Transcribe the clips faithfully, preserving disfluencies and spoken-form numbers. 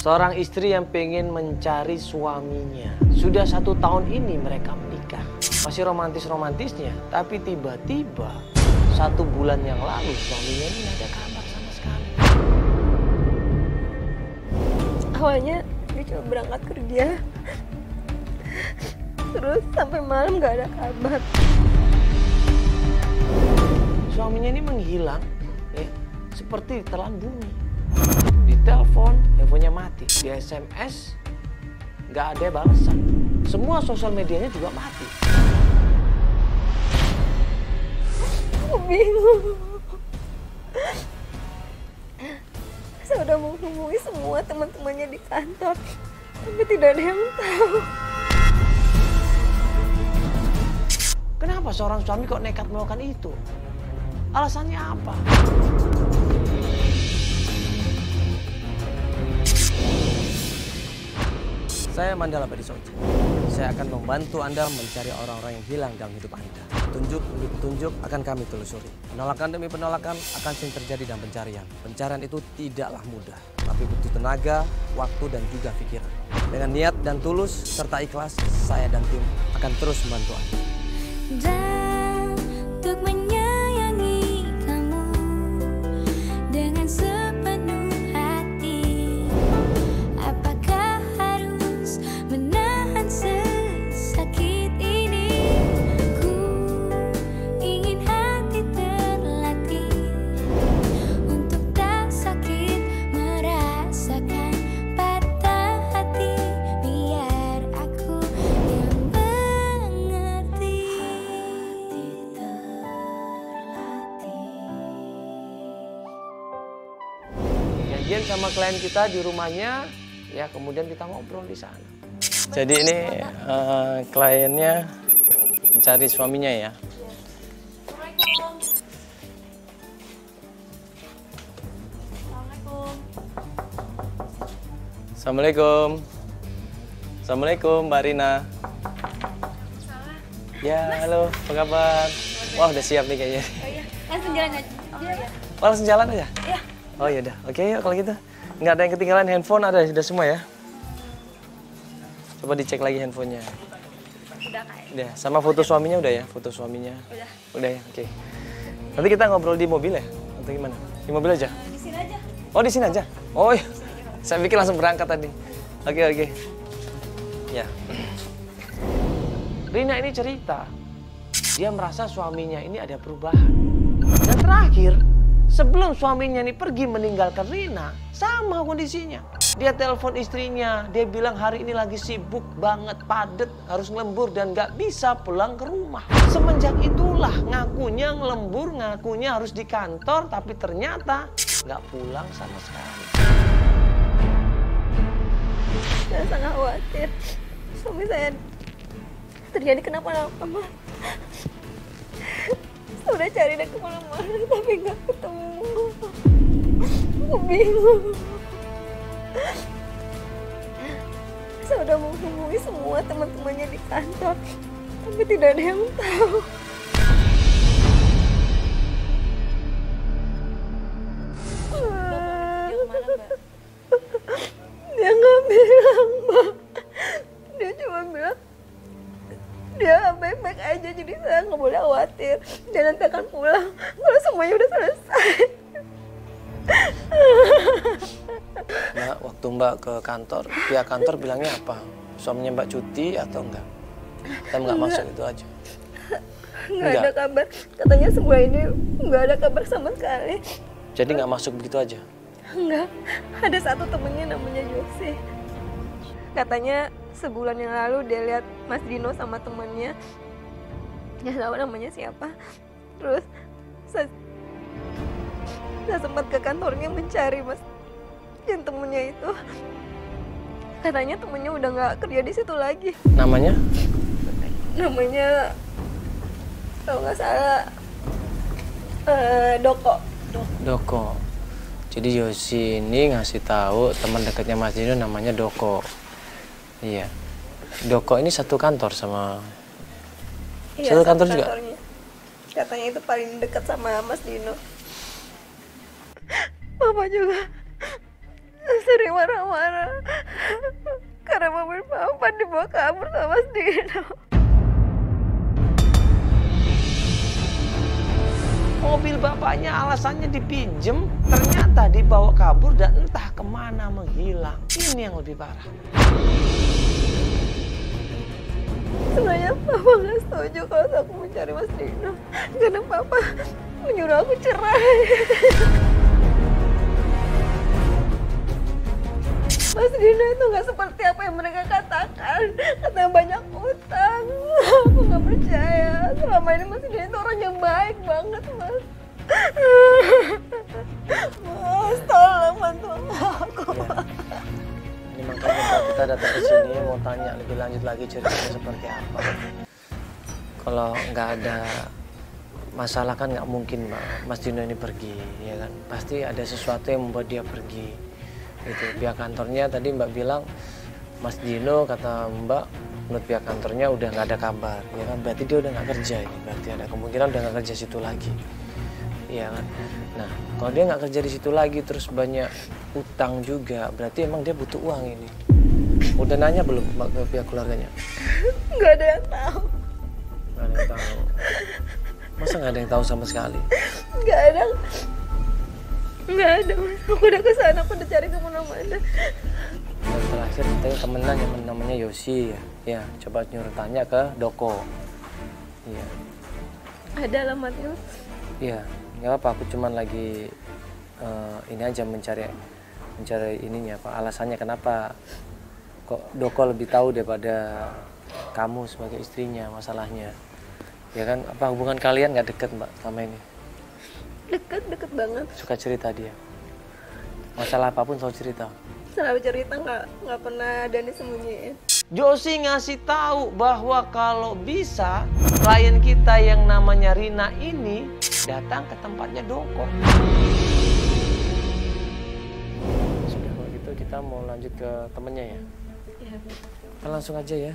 Seorang istri yang pengen mencari suaminya. Sudah satu tahun ini mereka menikah. Masih romantis-romantisnya, tapi tiba-tiba satu bulan yang lalu suaminya ini nggak ada kabar sama sekali. Awalnya dia cuma berangkat kerja, terus sampai malam nggak ada kabar. Suaminya ini menghilang, ya, seperti ditelan bumi. Ditelepon, teleponnya mati. Di S M S, nggak ada balasan. Semua sosial medianya juga mati. Aku bingung. Saya udah menghubungi semua teman-temannya di kantor, tapi tidak ada yang tahu. Kenapa seorang suami kok nekat melakukan itu? Alasannya apa? Saya Mandala Badisoji. Saya akan membantu Anda mencari orang-orang yang hilang dalam hidup Anda. Tunjuk demi petunjuk akan kami telusuri. Penolakan demi penolakan akan sering terjadi dalam pencarian. Pencarian itu tidaklah mudah, tapi butuh tenaga, waktu, dan juga pikiran. Dengan niat dan tulus serta ikhlas, saya dan tim akan terus membantu Anda. Dan untuk menyayangi kamu dengan sepenuh hati, apakah harus menahan sesakit ini? Ku ingin hati terlatih untuk tak sakit merasakan patah hati, biar aku yang mengerti. Janjian sama klien kita di rumahnya, ya kemudian kita ngobrol di sana. Jadi ini uh, kliennya mencari suaminya ya. Assalamualaikum. Assalamualaikum Mbak Rina. Ya, halo, apa kabar? Wah, udah siap nih kayaknya. Oh iya, langsung jalan aja. Oh, langsung jalan aja? Iya. Oh ya udah, oke yuk kalau gitu. Nggak ada yang ketinggalan, handphone ada, sudah semua ya? Coba dicek lagi handphonenya. Udah kayak. Udah, sama foto suaminya udah ya? Foto suaminya? Udah. Udah ya, oke. Nanti kita ngobrol di mobil ya? Atau gimana? Di mobil aja? Di sini aja. Oh di sini aja? Oh iya, saya pikir langsung berangkat tadi. Oke, oke. Ya. Rina ini cerita, dia merasa suaminya ini ada perubahan. Dan terakhir, sebelum suaminya ini pergi meninggalkan Rina, sama kondisinya. Dia telepon istrinya, dia bilang hari ini lagi sibuk banget, padet, harus ngelembur dan gak bisa pulang ke rumah. Semenjak itulah ngakunya ngelembur, ngakunya harus di kantor, tapi ternyata gak pulang sama sekali. Saya sangat khawatir suami saya terjadi kenapa-napa, Mas. Saya udah cari dia kemana-mana tapi nggak ketemu. Aku bingung. Saya udah menghubungi semua teman-temannya di kantor, tapi tidak ada yang tahu. Dia nggak bilang, Mbak. Dia cuma bilang dia baik-baik aja, jadi saya nggak boleh khawatir. Dia nanti akan pulang kalau semuanya udah selesai. Mbak, waktu Mbak ke kantor, pihak kantor bilangnya apa? Suaminya Mbak cuti atau enggak? Kita nggak masuk itu aja. Nggak ada kabar. Katanya sebulan ini nggak ada kabar sama sekali. Jadi nggak masuk begitu aja? Enggak. Ada satu temennya namanya Yosi. Katanya sebulan yang lalu dia lihat Mas Dino sama temennya. Nggak tahu namanya siapa. Terus saya, saya sempat ke kantornya mencari Mas yang temennya itu. Katanya temennya udah nggak kerja di situ lagi. Namanya? Namanya kalau nggak salah uh, Doko. Doko. Jadi Yosi ini ngasih tahu teman dekatnya Mas Dino namanya Doko. Iya. Doko ini satu kantor sama. Iya, satu kantor juga. Kantornya. Katanya itu paling dekat sama Mas Dino. Papa juga sering marah-marah karena mobil papa dibawa kabur sama Mas Dino. Mobil bapaknya alasannya dipinjem, ternyata dibawa kabur dan entah kemana menghilang. Ini yang lebih parah. Sebenarnya papa nggak setuju kalau aku mencari Mas Dino, karena papa menyuruh aku cerai. Mas Dino itu nggak seperti apa yang mereka katakan, katanya banyak utang. Aku nggak percaya. Selama ini Mas Dino itu orang yang baik banget, Mas. Mas, tolong bantu aku. Ini makanya Mbak, kita datang ke sini mau tanya lebih lanjut lagi ceritanya seperti apa. Kalau nggak ada masalah kan nggak mungkin Mbak, Mas Dino ini pergi, ya kan? Pasti ada sesuatu yang membuat dia pergi. Itu pihak kantornya tadi Mbak bilang Mas Dino, kata Mbak, menurut pihak kantornya udah nggak ada kabar, ya kan? Berarti dia udah nggak kerja ini, berarti ada kemungkinan udah nggak kerja situ lagi, ya kan? Nah, kalau dia nggak kerja di situ lagi terus banyak utang juga, berarti emang dia butuh uang ini. Udah nanya belum Mbak ke pihak keluarganya? Nggak ada yang tahu. Nggak ada yang tahu. Masa nggak ada yang tahu sama sekali? Nggak ada. Nggak ada, Mas. Aku udah kesana, aku udah cari kemana-mana. Dan terakhir kita temenan yang namanya Yosi ya. Ya, coba nyuruh tanya ke Doko. Iya. Ada alamatnya, Mas? Iya, nggak apa, aku cuman lagi uh, ini aja mencari mencari ininya apa alasannya kenapa kok Doko lebih tahu daripada kamu sebagai istrinya masalahnya. Ya kan, apa hubungan kalian nggak deket Mbak sama ini? Deket, deket banget. Suka cerita dia? Masalah apapun selalu cerita? Selalu cerita, nggak nggak pernah ada yang disembunyiin. Josi ngasih tahu bahwa kalau bisa klien kita yang namanya Rina ini datang ke tempatnya Doko. Sudah, kalau gitu kita mau lanjut ke temennya ya? Iya. Kita langsung aja ya.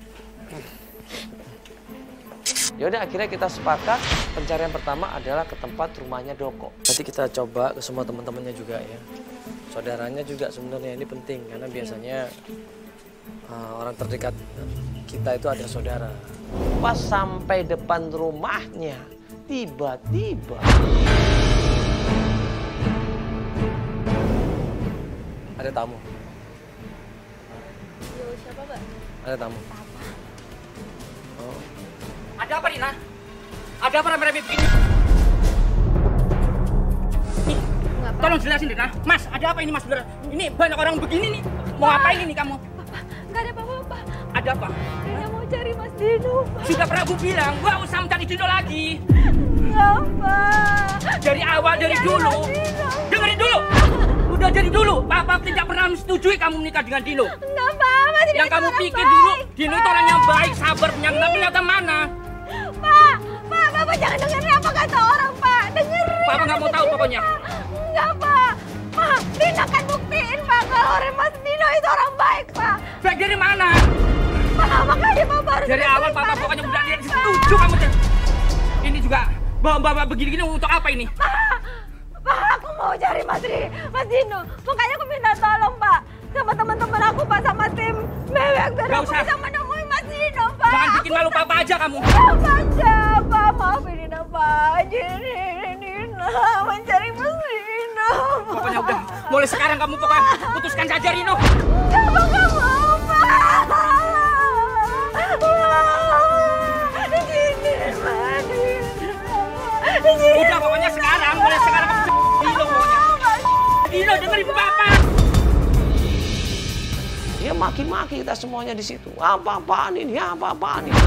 Yaudah, akhirnya kita sepakat pencarian pertama adalah ke tempat rumahnya Doko. Nanti kita coba ke semua teman-temannya juga ya. Saudaranya juga sebenarnya ini penting karena biasanya uh, orang terdekat kita itu ada saudara. Pas sampai depan rumahnya, tiba-tiba ada tamu. Yo, siapa, Mbak? Ada tamu. Oh. Ada apa, Rina? Ada apa rame-rame begini? Nih, tolong jelasin, Rina. Mas, ada apa ini, Mas? Ini banyak orang begini nih. Mau ngapain ini kamu? Papa, nggak ada apa-apa. Ada apa? Rina mau cari Mas Dino, Pak. Sudah pernah aku bilang, nggak usah mencari Dino lagi. Nggak, Pak. Dari awal, dari dulu. Dengerin dulu. Udah dari dulu, Papa tidak pernah menyetujui kamu menikah dengan Dino. Nggak, Pak. Mas Dino Yang itu kamu orang pikir baik, dulu, Dino itu Pak. orang yang baik, sabar, penyayang, tapi ternyata mana? Pak, Pak, Bapak jangan dengerin apa kata orang, Pak. Dengerin. Papa nggak mau tahu pokoknya. Enggak, Pak. Pak, Rina kan buktiin, Pak, kalau orang Mas Dino itu orang baik, Pak. Baik dari mana? Pak, makanya Bapak harus Dari awal Papa pokoknya udah dia setuju kamu. Ini juga bawa-bawa begini-gini untuk apa ini? Pak, Pak, aku mau cari Mas Dino, Mas Dino. Makanya aku minta tolong, Pak, sama teman-teman aku, Pak, sama tim Mewek biar Gak aku usah. bisa menemui Mas Dino, Pak. Jangan bikin malu Papa aja kamu. Apa aja, Pak, maafin Nina, Pak. Jadi Nina mencari Mas Dino, Pak. Pokoknya udah, mulai sekarang kamu pokoknya putuskan saja Rino. Enggak, Pak, nggak mau, Pak. Di sini, Pak, di sini. Udah pokoknya sekarang, mulai sekarang kamu Dino pokoknya. Dino dengerin Papa. Dia maki-maki kita semuanya di situ. Apa-apaan ini? Apa-apaan ini?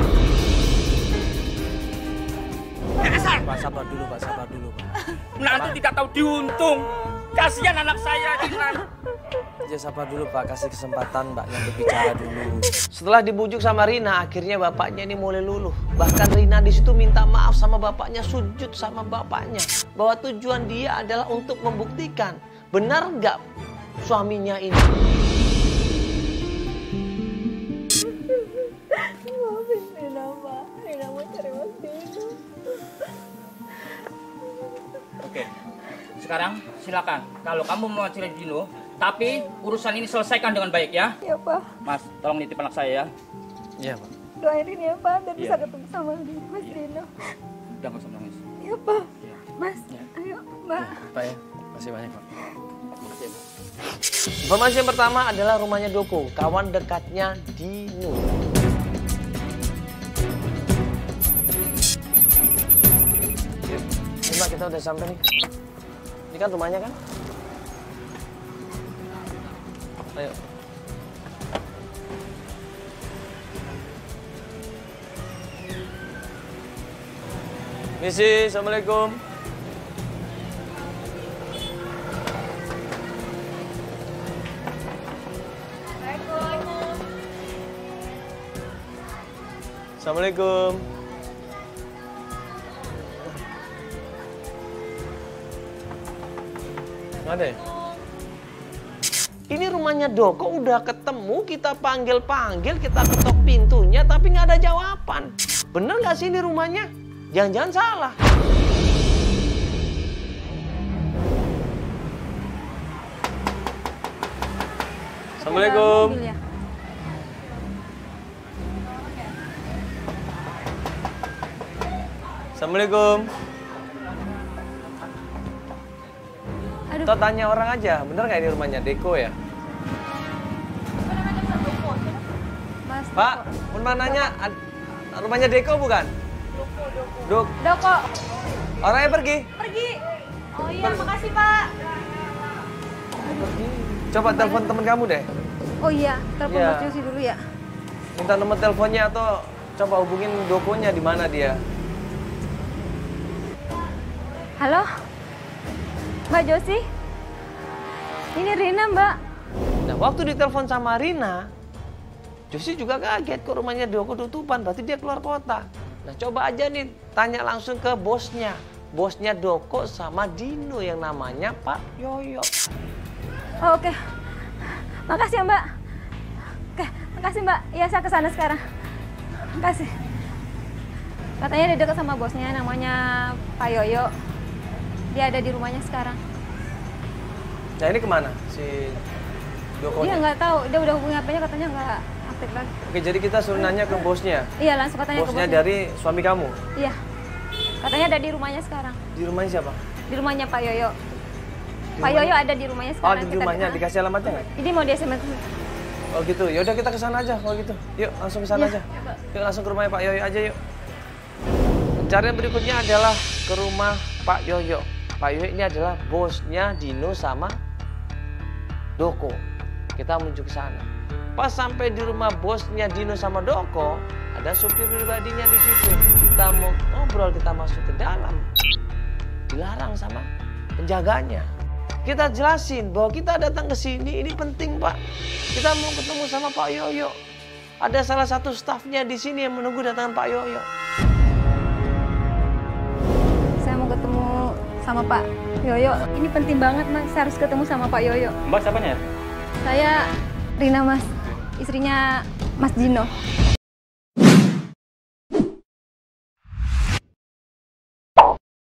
Dasar. Pak, sabar dulu, Pak. Sabar dulu, Pak. Menantu tidak tahu diuntung. Kasihan anak saya, Dinan. Ya, sabar dulu, Pak. Kasih kesempatan Mbaknya berbicara dulu. Setelah dibujuk sama Rina, akhirnya bapaknya ini mulai luluh. Bahkan Rina di situ minta maaf sama bapaknya, sujud sama bapaknya. Bahwa tujuan dia adalah untuk membuktikan benar nggak suaminya ini. Maafin Rina, Pak. Rina mau cari Mas Dino. Oke, sekarang silakan. Kalau kamu mau cari Dino, Tapi urusan ini selesaikan dengan baik ya. Iya, Pak. Mas, tolong nitip anak saya ya. Iya, Pak. Doain Rina ya, Pak, dan Iya. bisa ketemu sama dia, Mas Dino. Udah nggak usah nangis. Iya, Pak. Iya. Mas, ayo, Mbak. Pak ya, makasih banyak, Pak. Makasih, Mas. Informasi yang pertama adalah rumahnya Doko, kawan dekatnya Dino. Yuk, ini Mbak, kita udah sampai nih. Ini kan rumahnya kan? Ayo. Misi, Assalamualaikum. Assalamualaikum. Nggak ada ya? Ini rumahnya Doko, udah ketemu, kita panggil-panggil, kita ketok pintunya, tapi nggak ada jawaban. Bener nggak sih ini rumahnya? Jangan-jangan salah. Assalamualaikum. Mobil ya? Assalamualaikum. Aduh. Kita tanya orang aja, bener nggak ini rumahnya Deko ya? Mas, Pak, mau nanya, ad- rumahnya Deko bukan? Dok, Doko, orangnya pergi. pergi. Oh iya, makasih, Pak. Coba telepon temen kamu deh. Oh iya, telepon Iya. Mas Yosi dulu ya. Minta nomor teleponnya atau coba hubungin Dokonya di mana dia. Halo, Mbak Josi. Ini Rina, Mbak. Nah, waktu ditelepon sama Rina, Josi juga kaget kok rumahnya Doko tutupan, berarti dia keluar kota. Nah, coba aja nih tanya langsung ke bosnya. Bosnya Doko sama Dino yang namanya Pak Yoyo. Oh, oke. Makasih ya, Mbak. Oke, makasih, Mbak. Iya, saya ke sana sekarang. Makasih. Katanya dia dekat sama bosnya, namanya Pak Yoyo. Dia ada di rumahnya sekarang. Nah, ini kemana si Doko? Dia nggak tahu, dia udah hubungi H P-nya katanya nggak aktif lagi. Oke, jadi kita suruh nanya ke bosnya. Iya, langsung katanya ke Bosnya bosnya. dari suami kamu. Iya. Katanya ada di rumahnya sekarang. Di rumahnya siapa? Di rumahnya Pak Yoyo. Di Pak rumahnya? Yoyo ada di rumahnya Oh, sekarang. di Kita- rumahnya. ah. Dikasih alamatnya nggak? Ini mau di S M S. Oh gitu, yaudah kita ke sana aja kalau gitu. Yuk langsung ke sana Iya. aja. Yuk langsung ke rumahnya Pak Yoyo aja yuk. Pencarian berikutnya adalah ke rumah Pak Yoyo. Pak Yoyo ini adalah bosnya Dino sama Doko. Kita menuju ke sana. Pas sampai di rumah bosnya Dino sama Doko, ada supir pribadinya di situ. Kita mau ngobrol, kita masuk ke dalam. Dilarang sama penjaganya. Kita jelasin bahwa kita datang ke sini, ini penting Pak. Kita mau ketemu sama Pak Yoyo. Ada salah satu stafnya di sini yang menunggu datangan Pak Yoyo. Saya mau ketemu sama Pak Yoyo. Ini penting banget, Mas. Saya harus ketemu sama Pak Yoyo. Mbak siapanya? Saya Rina, Mas. Istrinya Mas Dino.